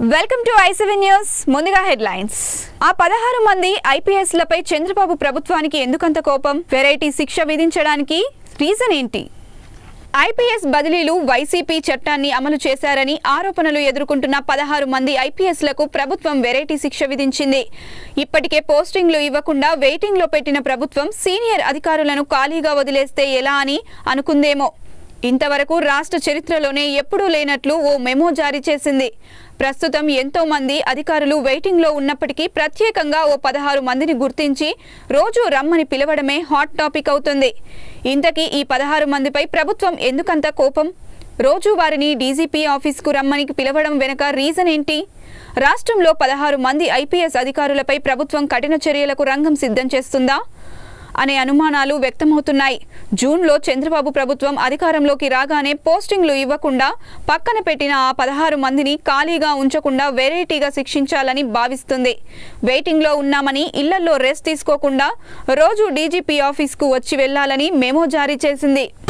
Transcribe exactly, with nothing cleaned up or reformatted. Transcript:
Welcome to I seven news. ముందుగా headlines. ఆ పదహారు మంది ఐపీఎస్ లపై చంద్రబాబు ప్రభుత్వానికి ఎందుకంత కోపం? వెరైటీ శిక్ష విధించడానికి రీజన్ ఏంటి? ఐపీఎస్ బదిలీలు వైసీపీ చట్టాన్ని అమలు చేశారని ఆరోపణలు ఎదుర్కొంటున్న పదహారు మంది ఐపీఎస్లకు ప్రభుత్వం వెరైటీ శిక్ష విధించింది. ఇప్పటికే పోస్టింగ్లు ఇవ్వకుండా వెయిటింగ్ లో పెట్టిన ప్రభుత్వం సీనియర్ అధికారులను ఖాళీగా వదిలేస్తే ఎలా అని అనుకుందేమో. ఇంతవరకు రాష్ట్ర చరిత్రలోనే ఎప్పుడూ లేనట్లు ఓ మెమో జారీ చేసింది. ప్రస్తుతం ఎంతో మంది అధికారులు వెయిటింగ్ లో ఉన్నప్పటికీ ప్రత్యేకంగా ఓ పదహారు మందిని గుర్తించి రోజు రమ్మని పిలవడమే హాట్ టాపిక్ అవుతుంది. ఇంతకీ ఈ పదహారు మందిపై ప్రభుత్వం ఎందుకంత కోపం? రోజు వారిని డీజీపీ ఆఫీస్కు రమ్మని పిలవడం వెనుక రీజన్ ఏంటి? రాష్ట్రంలో పదహారు మంది ఐపీఎస్ అధికారులపై ప్రభుత్వం కఠిన చర్యలకు రంగం సిద్ధం చేస్తుందా అనే అనుమానాలు వ్యక్తమవుతున్నాయి. జూన్లో చంద్రబాబు ప్రభుత్వం అధికారంలోకి రాగానే పోస్టింగ్లు ఇవ్వకుండా పక్కన పెట్టిన ఆ పదహారు మందిని ఖాళీగా ఉంచకుండా వెరైటీగా శిక్షించాలని భావిస్తుంది. వెయిటింగ్లో ఉన్నామని ఇళ్లలో రెస్ట్ తీసుకోకుండా రోజు డీజీపీ ఆఫీస్కు వచ్చి వెళ్లాలని మెమో జారీ చేసింది.